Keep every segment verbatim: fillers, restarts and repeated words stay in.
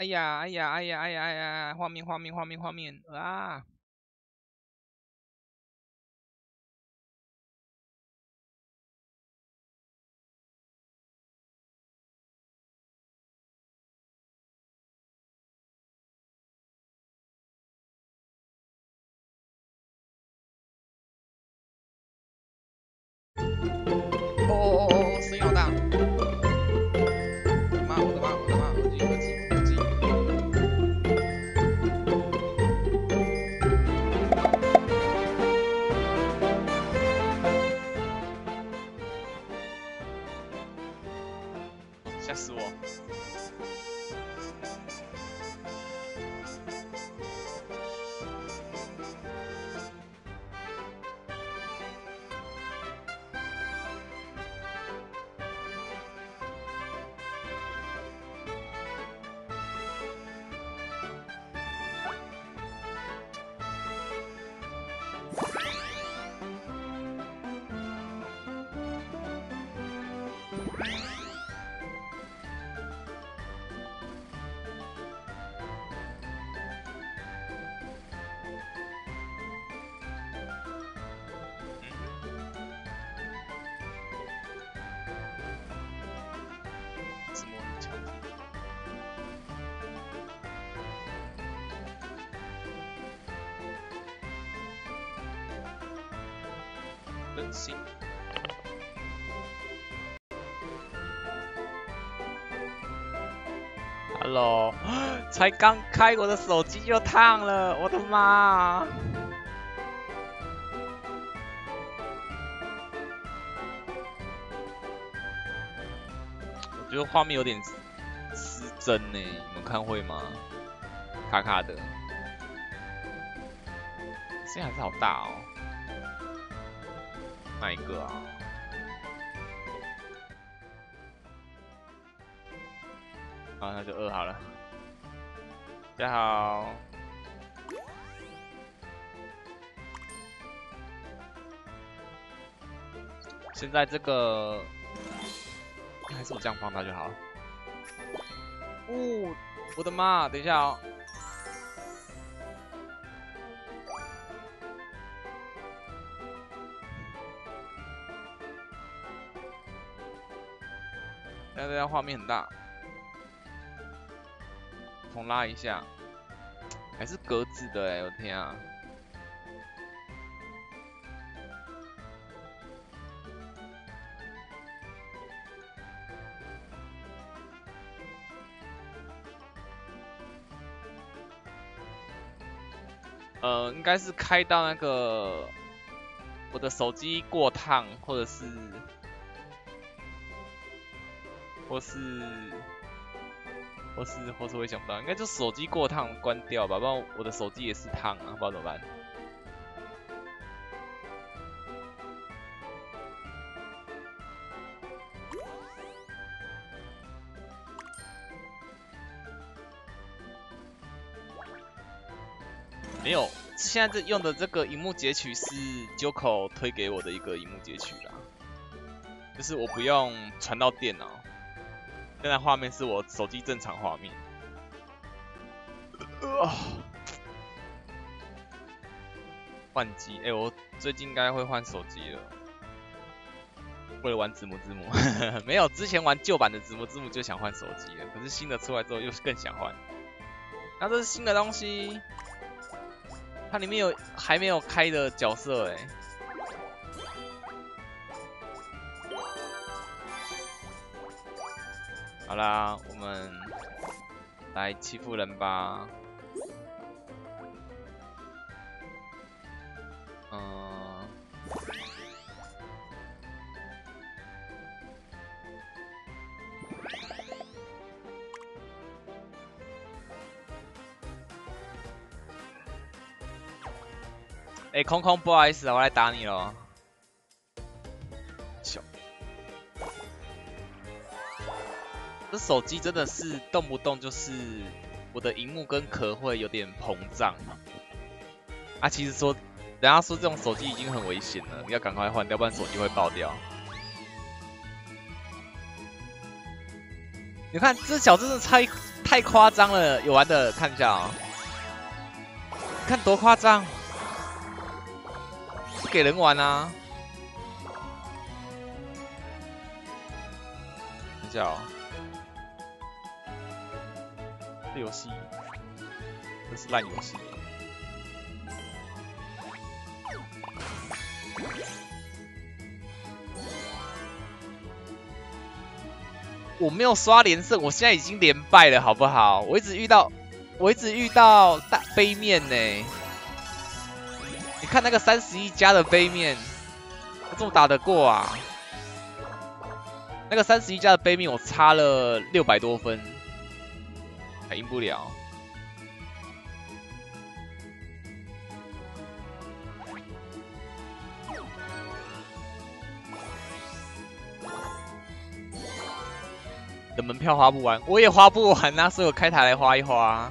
哎呀，哎呀，哎呀，哎呀，哎呀，画面，画面，画面，画面啊！哦哦哦哦，声音好大！我的妈，我的妈，我的妈！耳机，耳机，耳机！吓死我！字幕很强。更新。Hello， 才刚开我的手机就烫了，我的妈！我觉得画面有点失真呢，你们看会吗？卡卡的，声音还是好大哦。哪一个啊？好，那就二好了。大家好。现在这个还是我这样放它就好了。哦，我的妈！等一下哦。现在这样画面很大，重拉一下，还是格子的哎，我天啊！呃，应该是开到那个我的手机过烫，或者是，或是，或是，或是我也想不到，应该就手机过烫关掉吧，不然我的手机也是烫啊，不知道怎么办。没有，现在这用的这个荧幕截取是 Joko 推给我的一个荧幕截取啦，就是我不用传到电脑，现在画面是我手机正常画面。呃、换机，哎、欸，我最近应该会换手机了，为了玩子母字母，没有，之前玩旧版的子母字母就想换手机了，可是新的出来之后又更想换。那这是新的东西。它里面有还没有开的角色哎，好啦，我们来欺负人吧。嗯，哎、欸，空空，不好意思啊，我来打你了。这手机真的是动不动就是我的荧幕跟壳会有点膨胀啊。其实说，人家说这种手机已经很危险了，你要赶快换掉，不然手机会爆掉。你看这小真的太太太夸张了，有玩的看一下啊、哦，看多夸张，不给人玩啊！等一下哦，这游戏，这是烂游戏。我没有刷连胜，我现在已经连败了，好不好？我一直遇到，我一直遇到大杯面呢。你看那个三十一加的杯面，我怎么打得过啊？那个三十一加的杯面，我差了六百多分，还赢不了。的门票花不完，我也花不完啊，所以我开台来花一花。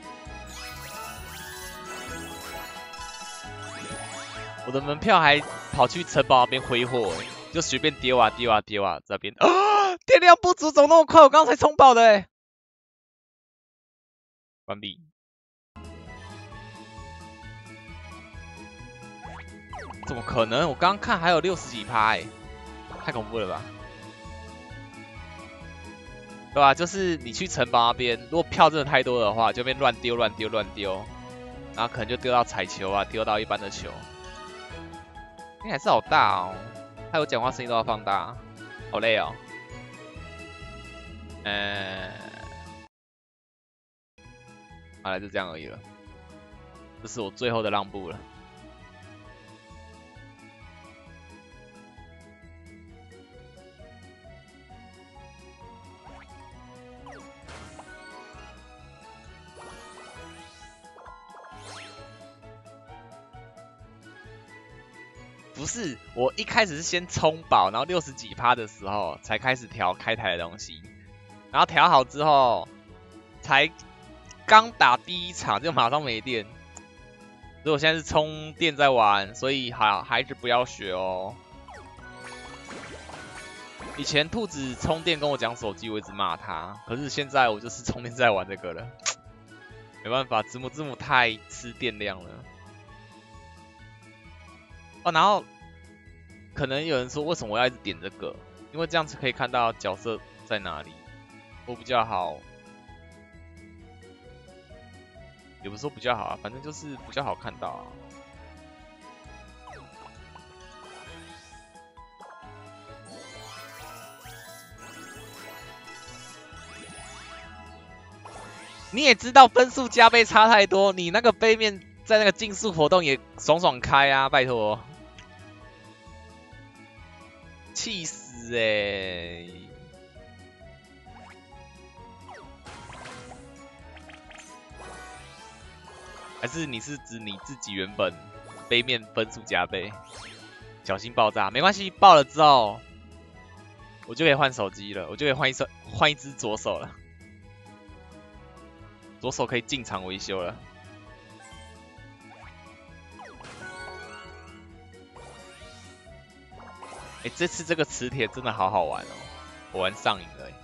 我的门票还跑去城堡那边挥霍，哎，就随便丢啊丢啊丢啊，这边啊，电量不足，走那么快，我刚才冲爆的，哎，关闭。怎么可能？我刚刚看还有六十几趴，哎，太恐怖了吧？对吧、啊？就是你去城堡那边，如果票真的太多的话，就边乱丢乱丢乱丢，然后可能就丢到彩球啊，丢到一般的球。你还是好大哦，还有讲话声音都要放大，好累哦。嗯，好了，就这样而已了。这是我最后的让步了。不是，我一开始是先冲饱，然后六十几趴的时候才开始调开台的东西，然后调好之后，才刚打第一场就马上没电，所以我现在是充电在玩，所以好孩子不要学哦。以前兔子充电跟我讲手机，我一直骂他，可是现在我就是充电在玩这个了，没办法，字母字母太吃电量了。哦，然后可能有人说，为什么我要一直点这个？因为这样子可以看到角色在哪里，我比较好，也不是说比较好啊，反正就是比较好看到啊。你也知道分数加倍差太多，你那个杯面在那个竞速活动也爽爽开啊，拜托。气死哎、欸！还是你是指你自己原本杯面分数加倍，小心爆炸？没关系，爆了之后我就可以换手机了，我就可以换一手换一只左手了，左手可以进场维修了。哎、欸，这次这个磁铁真的好好玩哦，我玩上瘾了、欸。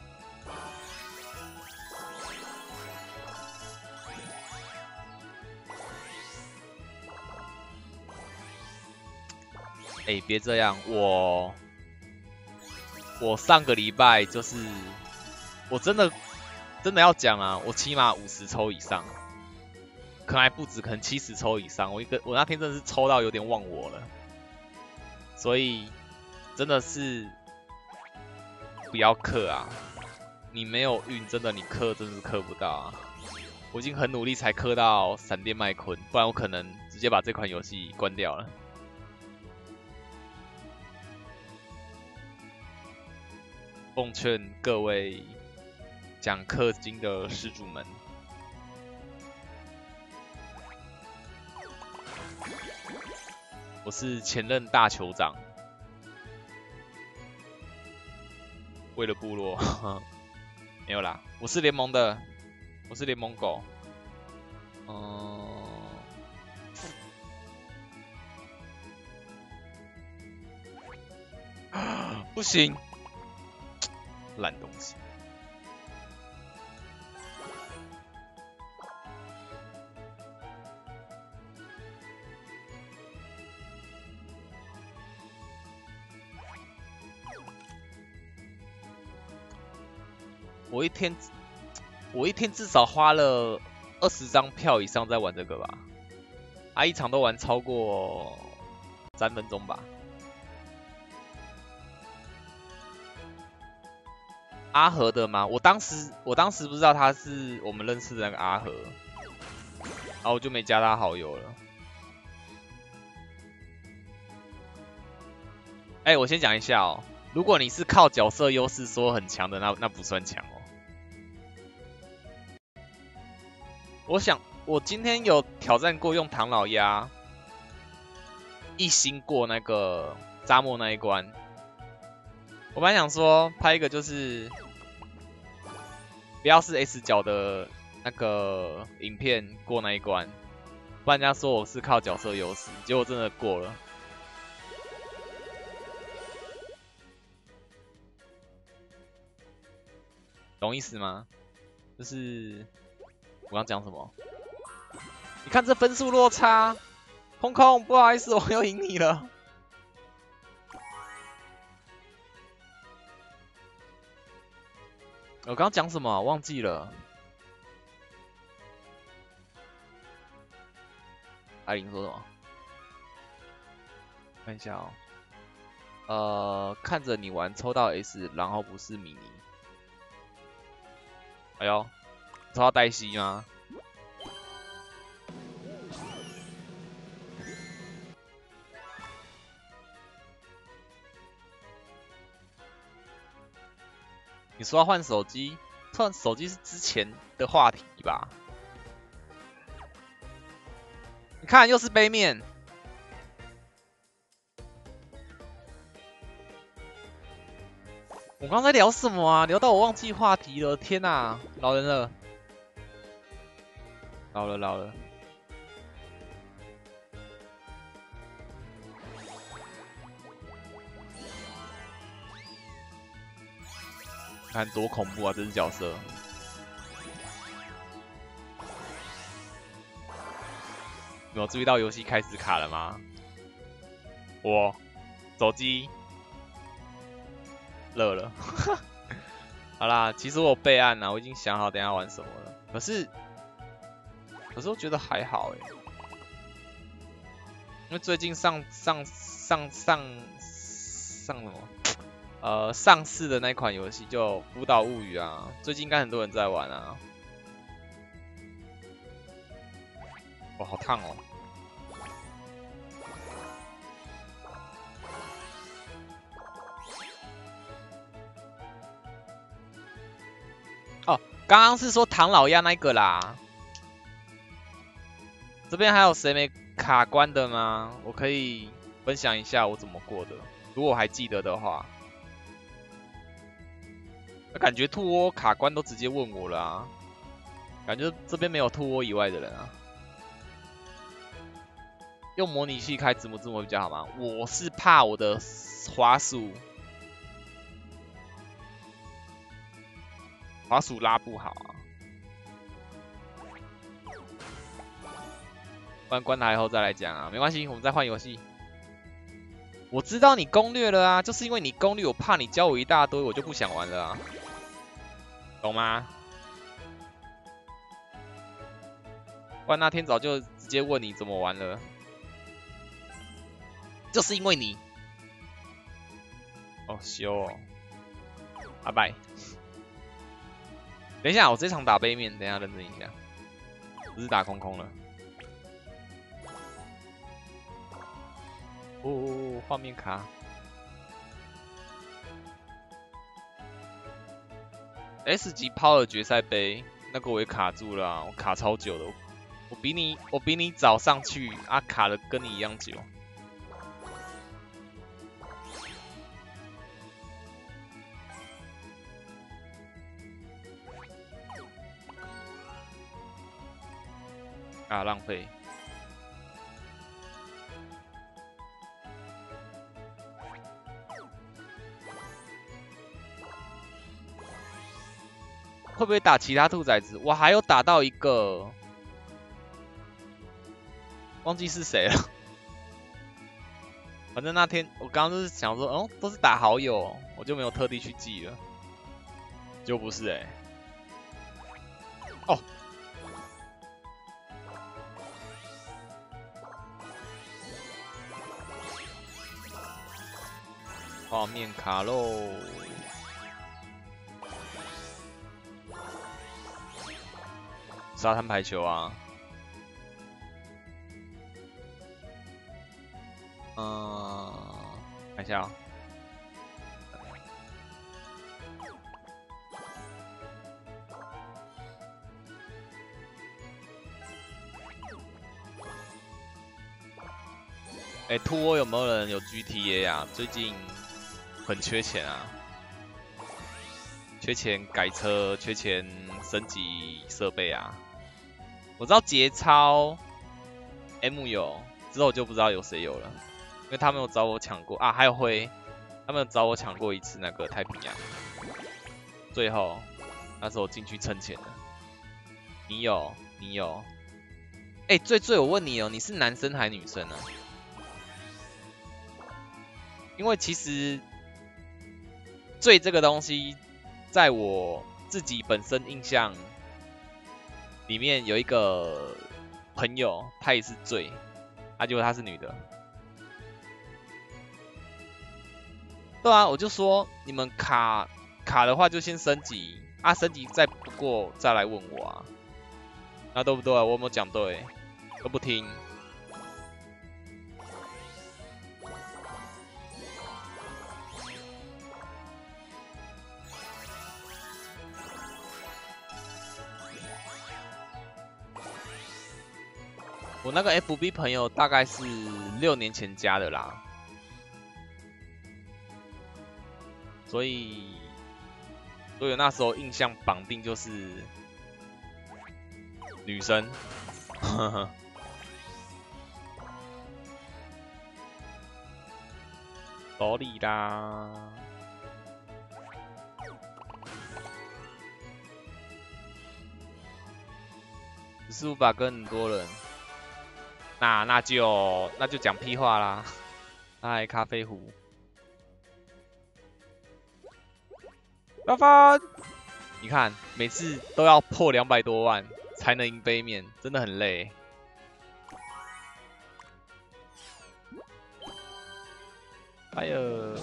哎、欸，别这样，我我上个礼拜就是我真的真的要讲啊，我起码五十抽以上，可能还不止，可能七十抽以上。我一个我那天真的是抽到有点忘我了，所以。真的是不要氪啊！你没有运，真的你氪真是氪不到啊！我已经很努力才氪到闪电麦昆，不然我可能直接把这款游戏关掉了。奉劝各位讲氪金的施主们，我是前任大酋长。为了部落，没有啦，我是联盟的，我是联盟狗。嗯，不行，烂东西。 我一天我一天至少花了二十张票以上在玩这个吧，啊，一场都玩超过三分钟吧。阿和的吗？我当时我当时不知道他是我们认识的那个阿和，然后我就没加他好友了。哎、欸，我先讲一下哦，如果你是靠角色优势说很强的，那那不算强哦。我想我今天有挑战过用唐老鸭一星过那个沙漠那一关。我本来想说拍一个就是不要是 S 角的那个影片过那一关，不然人家说我是靠角色优势，结果真的过了。懂意思吗？就是我刚讲什么？你看这分数落差，空空，不好意思，我又赢你了。我刚刚讲什么？忘记了。艾琳说什么？看一下哦。呃，看着你玩抽到 S， 然后不是米妮。哎呦，抽到黛西吗？你说要换手机，换手机是之前的话题吧？你看，又是杯面。我刚才聊什么啊？聊到我忘记话题了，天哪、啊，老人了，老了老了。看多恐怖啊！这只角色。有没有注意到游戏开始卡了吗？我手机热了。好啦，其实我有备案啦，我已经想好等一下玩什么了。可是，可是我觉得还好哎、欸，因为最近上上上上上什么？呃，上市的那款游戏就《孤岛物语》啊，最近应该很多人在玩啊。哇，好烫哦！哦，刚刚是说唐老鸭那个啦。这边还有谁没卡关的吗？我可以分享一下我怎么过的，如果我还记得的话。感觉兔窝卡关都直接问我了啊，感觉这边没有兔窝以外的人啊。用模拟器开字幕字幕比较好吗？我是怕我的滑鼠滑鼠拉不好啊。关关台以后再来讲啊，没关系，我们再换游戏。我知道你攻略了啊，就是因为你攻略，我怕你教我一大堆，我就不想玩了啊。懂吗？不然那天早就直接问你怎么玩了，就是因为你。哦，修哦，拜拜。等一下，我这场打杯面，等一下认真一下，不是打空空了。哦，画面卡。S 级抛了决赛杯，那个我也卡住了、啊，我卡超久的，我比你我比你早上去啊，卡了跟你一样久。啊，浪费。会不会打其他兔崽子？我还有打到一个，忘记是谁了。反正那天我刚刚就是想说，哦，都是打好友，我就没有特地去记了。 就不是哎、欸。哦。画面卡喽。沙滩排球啊。嗯，看一下、哦。哎、欸，兔窝有没有人有 G T A 啊？最近很缺钱啊，缺钱改车，缺钱升级设备啊。我知道节操 M 有，之后就不知道有谁有了，因为他们有找我抢过啊，还有辉，他们有找我抢过一次那个太平洋，最后那时候进去蹭钱的。你有，你有。哎、欸，最最我问你哦，你是男生还是女生呢、啊？因为其实罪这个东西，在我自己本身印象里面有一个朋友，她也是罪，啊，结果她是女的。对啊，我就说你们卡卡的话就先升级，啊，升级再不过再来问我啊，那对不对？我有没有讲对？都不听。我那个 F B 朋友大概是六年前加的啦，所以所以那时候印象绑定就是女生，呵呵，道理啦。只是无法跟很多人。那那就那就讲屁话啦！嗨，咖啡壶，八分！你看，每次都要破两百多万才能赢杯面，真的很累。哎呦！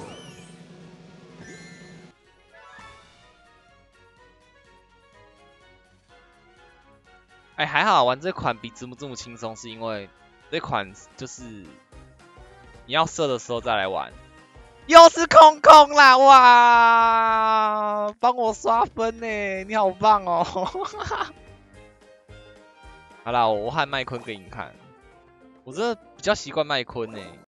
哎，还好玩这款比字母字母轻松，是因为这款就是你要射的时候再来玩。又是空空啦！哇，帮我刷分呢，你好棒哦！好啦，我换麦昆给你看，我真的比较习惯麦昆呢。